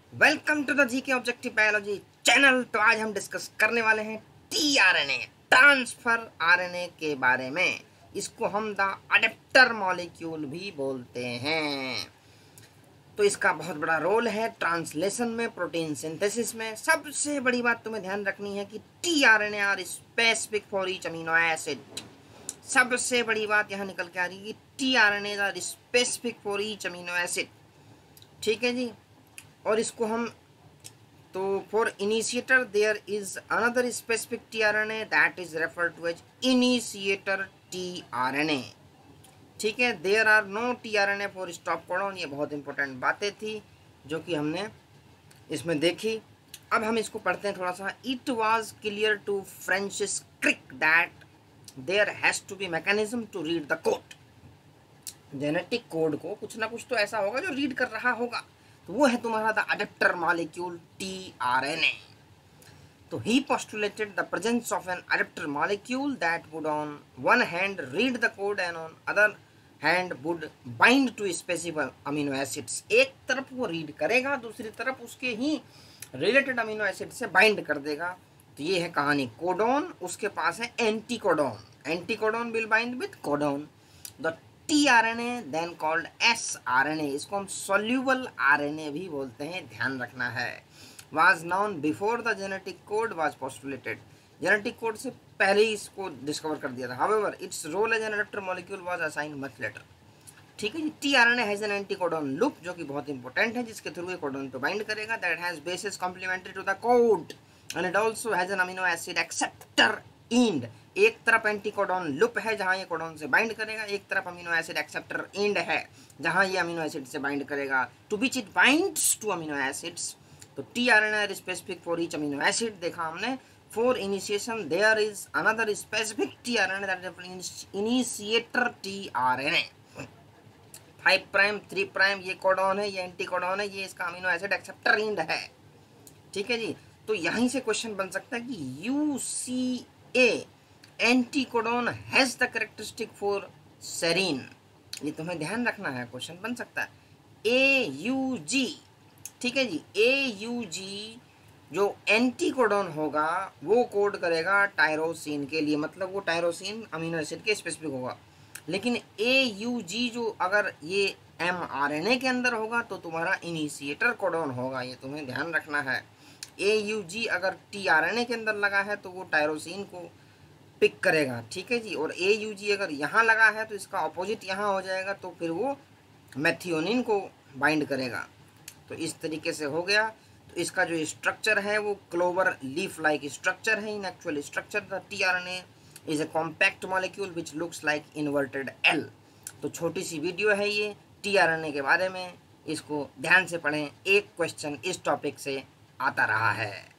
Welcome to the GK objective biology channel. तो आज हम डिस्कस करने वाले हैं टीआरएनए, ट्रांसफर आरएनए के बारे में। इसको हम द अडेप्टर मॉलिक्यूल भी बोलते हैं। तो इसका बहुत बड़ा रोल है ट्रांसलेशन में, प्रोटीन सिंथेसिस में। सबसे बड़ी बात तुम्हें ध्यान रखनी है कि tRNA are specific for each amino acid. सबसे बड़ी बात यहाँ निकल के आ रही है कि tRNA are specific for each amino acid. ठीक है जी। और इसको हम तो for initiator there is another specific tRNA that is referred to as initiator tRNA. ठीक है, there are no tRNA for stop codon. ये बहुत इंपॉर्टेंट बातें थी जो कि हमने इसमें देखी। अब हम इसको पढ़ते हैं थोड़ा सा। It was clear to Francis Crick that there has to be mechanism to read the code. Genetic code को कुछ ना कुछ तो ऐसा होगा जो रीड कर रहा होगा, तो वो है तुम्हारा द अडेप्टर मॉलिक्यूल टीआरएनए। तो ही postulated the presence of an adapter molecule that would on one hand read the code and on other hand would bind to specific amino acids। एक तरफ वो रीड करेगा, दूसरी तरफ उसके ही रिलेटेड अमीनो एसिड से बाइंड कर देगा। तो ये है कहानी। कोडॉन उसके पास है anticodon, anticodon will bind with codon. The tRNA then called sRNA, इसको हम सॉल्यूबल आरएनए भी बोलते हैं, ध्यान रखना है। was known before the genetic code was postulated। genetic code से पहले ही इसको डिस्कवर कर दिया था। however its role as an adapter molecule was assigned much later। ठीक है जी। TRNA has an anticodon loop, जो कि बहुत इंपॉर्टेंट है, जिसके थ्रू ये कोडॉन को बाइंड करेगा। That has bases complementary to the code and it also has an amino acid acceptor end. एक तरफ एंटीकोडॉन लूप है जहां ये कोडॉन से बाइंड करेगा, एक तरफ अमीनो एसिड एक्सेप्टर एंड है जहां ये अमीनो एसिड से बाइंड करेगा। To which it binds to amino acids. तो tRNA are specific for each amino acid देखा हमने। For initiation there is another specific tRNA that is initiator tRNA. 5 prime 3 prime ये codon है, ये anti codon है, ये इसका अमीनो एसिड एक्सेप्टर एंड है। ठीक है जी। तो यहीं से क्वेश्चन बन सकता है कि UCA anticodon has the characteristic for serine. ये तुम्हें ध्यान रखना है, क्वेश्चन बन सकता है। एयूजी, ठीक है जी, एयूजी जो एंटी कोडॉन होगा वो कोड करेगा टायरोसिन के लिए, मतलब वो टायरोसिन अमीनो एसिड के स्पेसिफिक होगा। लेकिन एयूजी जो अगर ये एमआरएनए के अंदर होगा तो तुम्हारा इनिशिएटर कोडॉन होगा, ये तुम्हें ध्यान रखना है। एयूजी अगर टीआरएनए के अंदर लगा है तो वो टायरोसिन को पिक करेगा। ठीक है जी। और एयूजी अगर यहाँ लगा है तो इसका ऑपोजिट यहाँ हो जाएगा, तो फिर वो मेथियोनिन को बाइंड करेगा। तो इस तरीके से हो गया। तो इसका जो स्ट्रक्चर है वो क्लोवर लीफ लाइक स्ट्रक्चर है। In actual structure the tRNA is a compact molecule which looks like inverted L. तो छोटी सी वीडियो है ये टीआरएनए के बारे में, इसको ध्यान से पढ़ें। एक क्वेश्चन इस टॉपिक से आता रहा है।